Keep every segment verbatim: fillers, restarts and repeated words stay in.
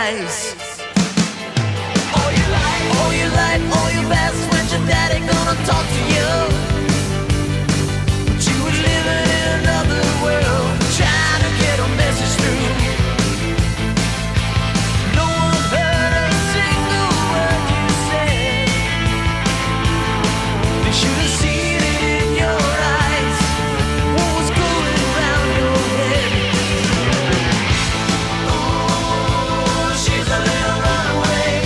eyes. All your life, all your life, all your best friends, your daddy gonna talk to you. But you were living in another world, trying to get a message through. No one heard a single word you said. They should have seen it in your eyes, what was going around your head. Oh, she's a little runaway.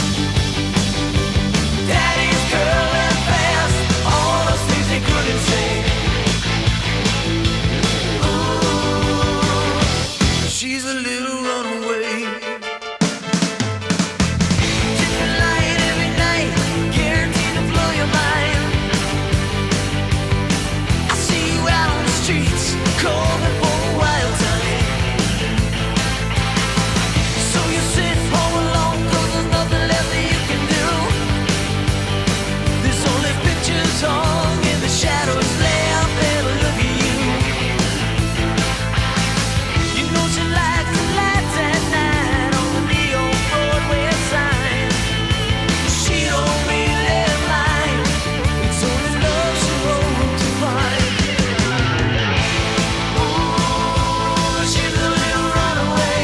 Daddy's girl and fast, all those things they couldn't say. Oh, she's a little runaway. Different light every night, guaranteed to blow your mind. I see you out on the streets, calling for a wild time. So you sit home alone, 'cause there's nothing left that you can do. There's only pictures hung in the shadows left there to look at you. You know she likes the lights at night on the neon Broadway sign. She don't mean that line, it's only love she hopes to find. Ooh, she's a little runaway.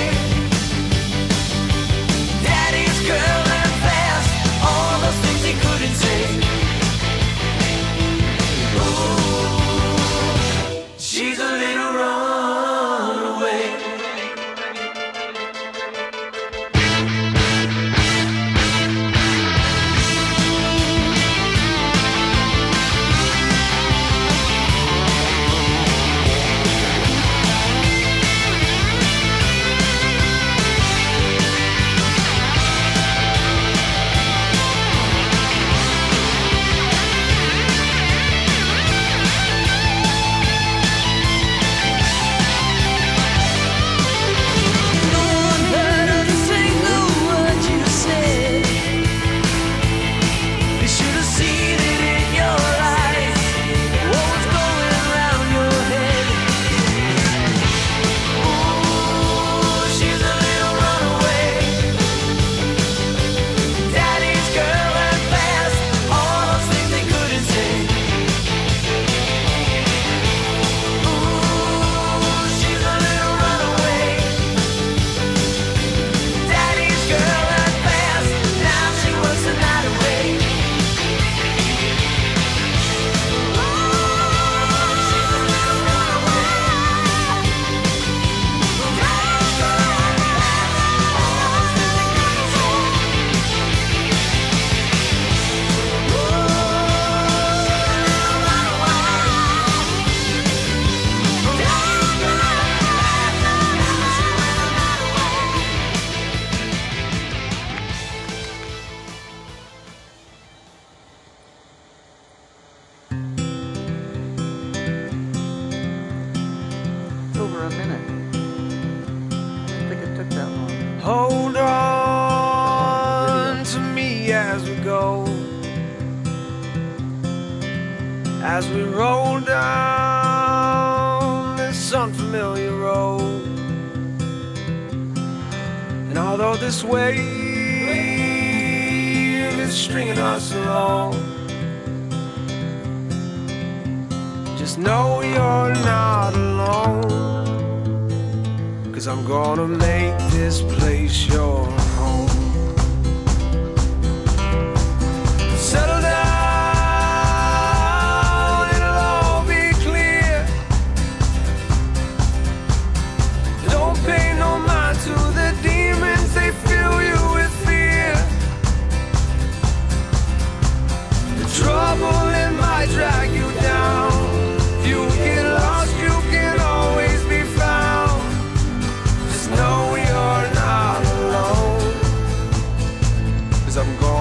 Daddy's girl and fast, all those things he couldn't say. Ooh, she's a little runaway. No one heard a single word you said. They should have seen it in your eyes, what was going around your head. Ooh, she's a little runaway. Daddy's girl and fast, all those things they couldn't say. Ooh, she's a little runaway. Daddy's girl and fast, now she works the night away. Over a minute. I didn't think it took that long. Hold on to me as we go, as we roll down this unfamiliar road. And although this wave is stringing us along, just know you're not alone. 'Cause I'm gonna make this place your home. Settle down, it'll all be clear. Don't pay no mind to the demons, they fill you with fear. The trouble, it might drag you down. If you get lost, you can always be found. Just know you're not alone. 'Cause I'm going